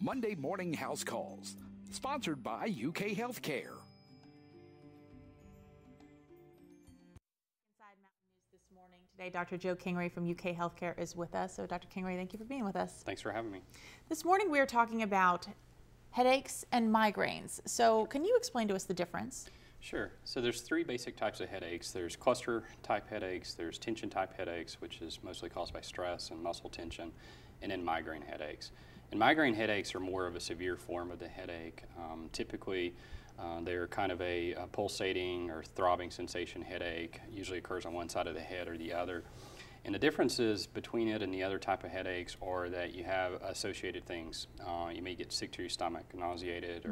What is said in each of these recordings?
Monday Morning House Calls, sponsored by UK HealthCare. Inside Mountain News this morning. Today, Dr. Joe Kingery from UK HealthCare is with us. So, Dr. Kingery, thank you for being with us. Thanks for having me. This morning, we are talking about headaches and migraines. So, can you explain to us the difference? Sure. So there's three basic types of headaches. There's cluster type headaches, there's tension type headaches, which is mostly caused by stress and muscle tension, and then migraine headaches. And migraine headaches are more of a severe form of the headache. Typically, they're kind of a pulsating or throbbing sensation headache. Usually occurs on one side of the head or the other. And the differences between it and the other type of headaches are that you have associated things. You may get sick to your stomach, nauseated,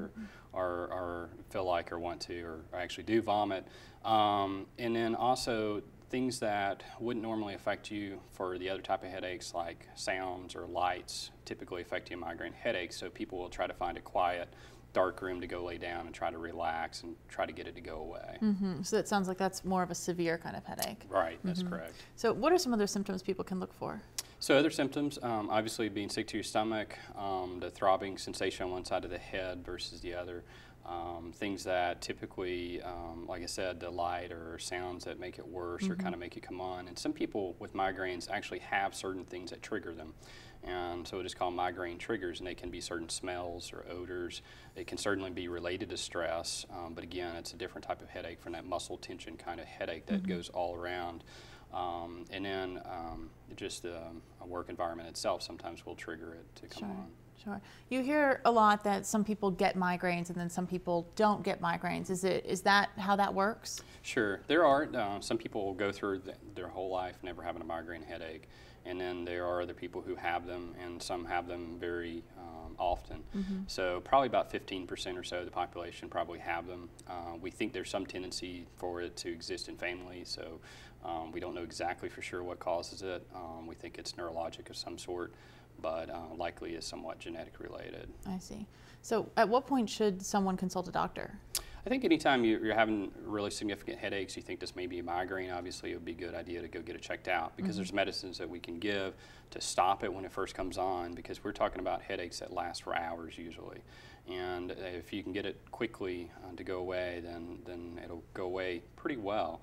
or feel like or want to, or actually do vomit. And then also things that wouldn't normally affect you for the other type of headaches, like sounds or lights, typically affect you in migraine headaches. So people will try to find a quiet, dark room to go lay down and try to relax and try to get it to go away. So it sounds like that's more of a severe kind of headache. Right, that's correct. So what are some other symptoms people can look for? So other symptoms, obviously being sick to your stomach, the throbbing sensation on one side of the head versus the other, things that typically, like I said, the light or sounds that make it worse or kind of make it come on. And some people with migraines actually have certain things that trigger them. And so it is called migraine triggers, and they can be certain smells or odors. It can certainly be related to stress, but again, it's a different type of headache from that muscle tension kind of headache that goes all around. And then just the work environment itself sometimes will trigger it to come on. Sure. You hear a lot that some people get migraines and then some people don't get migraines. Is that how that works? Sure. There are some people will go through their whole life never having a migraine headache, and then there are other people who have them, and some have them very often. So probably about 15% or so of the population probably have them. We think there's some tendency for it to exist in families, so we don't know exactly for sure what causes it. We think it's neurologic of some sort, but likely is somewhat genetic related. I see. So at what point should someone consult a doctor? I think anytime you're having really significant headaches, you think this may be a migraine, obviously it would be a good idea to go get it checked out, because there's medicines that we can give to stop it when it first comes on, because we're talking about headaches that last for hours usually. And if you can get it quickly to go away, then it'll go away pretty well.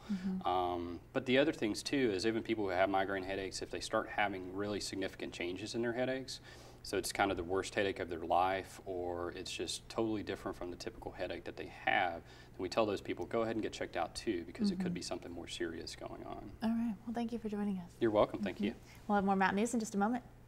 But the other things too is even people who have migraine headaches, if they start having really significant changes in their headaches, so it's kind of the worst headache of their life, or it's just totally different from the typical headache that they have, then we tell those people, go ahead and get checked out too, because it could be something more serious going on. All right. Well, thank you for joining us. You're welcome. Thank you. We'll have more Mountain News in just a moment.